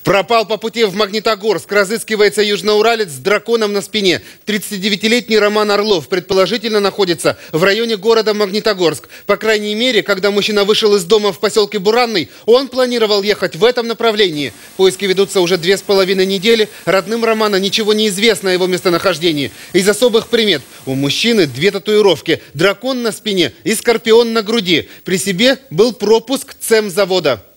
Пропал по пути в Магнитогорск. Разыскивается южноуралец с драконом на спине. 39-летний Роман Орлов предположительно находится в районе города Магнитогорск. По крайней мере, когда мужчина вышел из дома в поселке Буранный, он планировал ехать в этом направлении. Поиски ведутся уже 2,5 недели. Родным Романа ничего не известно о его местонахождении. Из особых примет: у мужчины 2 татуировки: дракон на спине и скорпион на груди. При себе был пропуск цемзавода.